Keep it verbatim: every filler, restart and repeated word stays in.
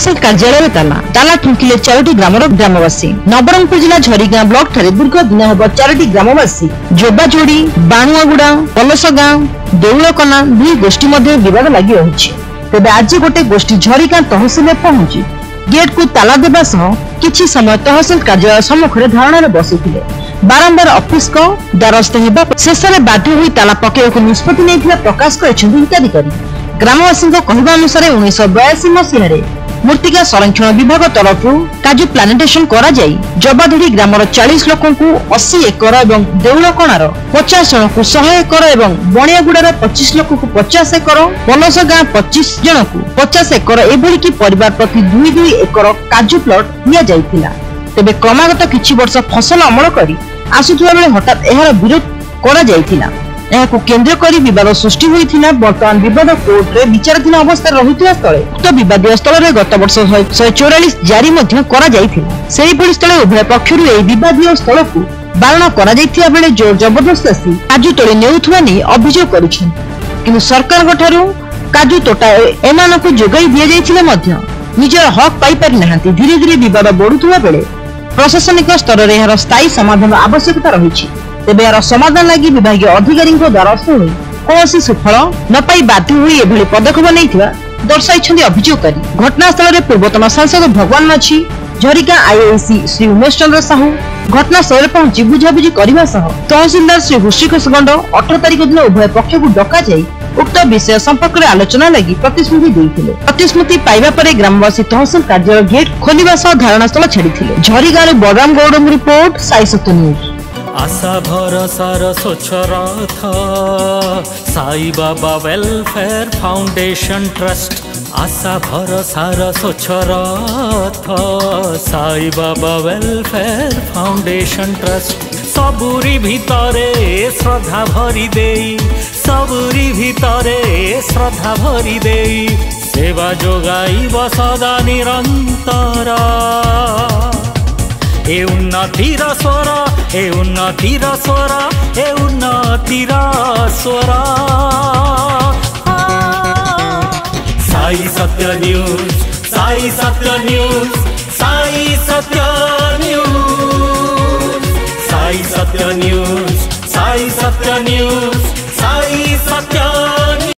तहसिल कार्यालय ताला ताला ठुंकिले चारोटी ग्रामर ग्रामवासी। नवरंगपुर जिला झरीगां ब्लॉक ठारे दीर्घ दिन हब चारोटी ग्रामवासी जोबाजोड़ी बाणुआगुड़ा पलस गाँ देउलकना दुई गोष्ठी मध्य विवाद लगी रही। तेबे आज गोटे गोष्ठी झरीगां तहसिल पहुंची गेट को ताला देबा सह किछि समय तहसिल कार्यालय सम्मुखरे धारणा बसिथिले। बारंबार ऑफिस को द्वारस्थ हेबा शेष में बाध्य होई ताला पकेइବାକୁ निष्पत्ति नेइथिला प्रकाश करिसेंति हिताधिकारी। ग्रामवासी कहवा अनुसार उन्नीस बयासी मसीह मूर्तिका संरक्षण विभाग तरफ काजू प्लांटेशन करा जाई जबाधड़ी ग्रामर चालीस लोक अस्सी एकर एवं देउलकणार पचास जन को सौ एकर एवं बणियागुड़ार पच्चीस लोक को पचास एकर पलस गाँ पच्चीस जन को पचास एकर एभली कि परिवार प्रति दुई दुई एकर काजू प्लॉट दिया जाइथिला। तेबे क्रमागत किछि वर्ष फसल अमल करी आसुथिबा बेले हठात एहार विरोध करा जाइथिला। एहाकु केंद्र करी विवाद सृष्टि होइथिला। वर्तमान विवाद कोर्ट रे विचाराधीन अवस्था रहुथिबा स्थले उक्त विवादीय स्थल रे गत वर्ष एक सौ चौवालीस जारी मध्य करा जाइथिला। सेही परि स्थले उभय पक्षरु एही विवादीय स्थल को बारण करा जाइथिबा बेले जोर जबरदस्ती काजू तोड़ी नेउथुवा नै अभियोग करिछन। किंतु सरकार गठारु काजू तोटा एमानकु जोगाई दिया जाइथिले मध्य निजर हक पाई पारि नाहांती। धीरे धीरे विवाद बढ़ुथुवा बेले प्रशासनिक स्तर रे एहार स्थायी समाधान आवश्यकता रहिछि। तेबे यार समाधान लगी विभागीय अधिकारी द्वारस्थ होई कौनसी सुफल न पाई बाध्य होई एभली पदक्षेप नैथिबा दर्शाइछन्ति अभियोगकारी। घटनास्थल में पूर्वतन सांसद भगवान माछी झरीगां आईएसी श्री उमेश चंद्र साहू घटनास्थल पहुंची बुझाबुझी करने सह तहसीलदार श्री ऋषिकेश गंड अठारह तारिख दिन उभय पक्ष को डका जाई उक्त विषय संपर्क में आलोचना लगी प्रतिश्रुति देइथिले। प्रतिश्रुति पाइबा परे ग्रामवासी तहसील कार्यालय गेट खोलिबा सह धारणास्थल छाड़िथिले। Jharigan Balaram Gaud report Sai Satya news. आशा भरोसार स्वच्छ रथ Sai Baba welfare foundation trust. आशा भरोसार स्वच्छ रथ Sai Baba welfare foundation trust. सबुरी भितरे श्रद्धा भरी देई सबुरी भितरे श्रद्धा भरी देई सेवा जोगाइब सदा निरंतर। ए उन्नतिर स्वर ए उन्नतिर स्वर ए उन्नतिर स्वर। Sai Satya news Sai Satya news Sai Satya news Sai Satya news Sai Satya news Sai सत्य।